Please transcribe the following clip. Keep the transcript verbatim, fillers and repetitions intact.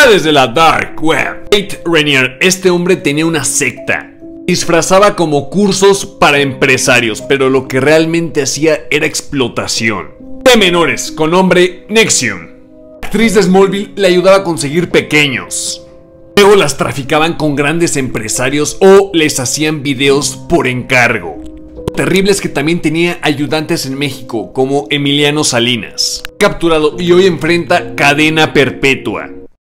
desde la Dark Web. Tate Rainier, este hombre tenía una secta. Disfrazaba como cursos para empresarios, pero lo que realmente hacía era explotación de menores, con nombre Nexium. La actriz de Smallville le ayudaba a conseguir pequeños. Luego las traficaban con grandes empresarios o les hacían videos por encargo. Lo terrible es que también tenía ayudantes en México, como Emiliano Salinas, capturado y hoy enfrenta cadena perpetua.